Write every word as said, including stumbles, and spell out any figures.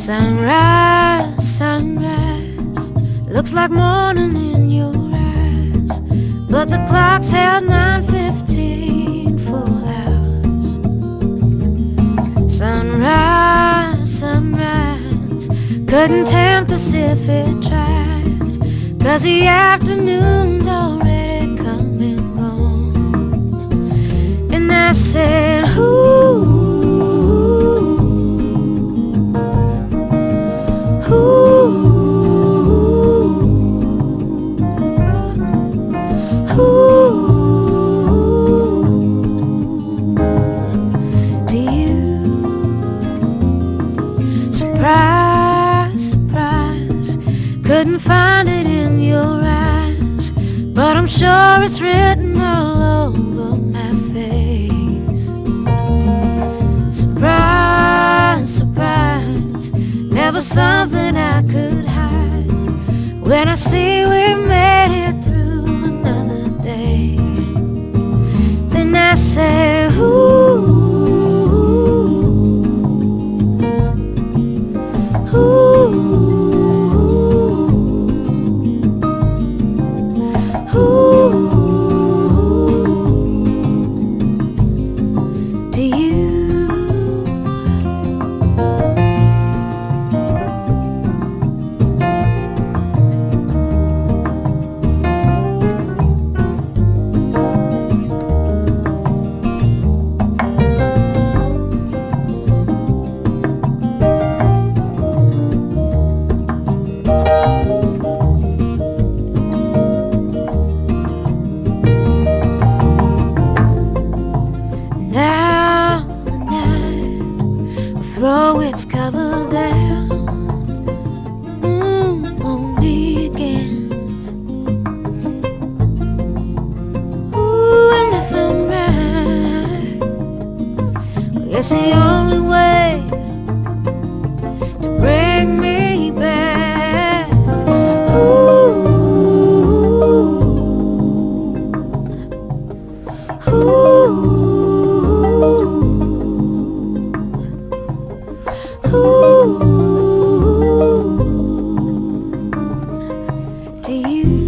Sunrise, sunrise, looks like morning in your eyes, but the clock's held nine fifteen, full hours. Sunrise, sunrise, couldn't tempt us if it tried, 'cause the afternoon's already come and gone. And I said, ooh, couldn't find it in your eyes, but I'm sure it's written all over my face. Surprise, surprise, never something I could hide. When I see we made it through another day, then I say, ooh, throw its cover down mm, on me again. Ooh, and if I'm right, well, it's the only way to bring me back. Ooh, ooh. Ooh, do you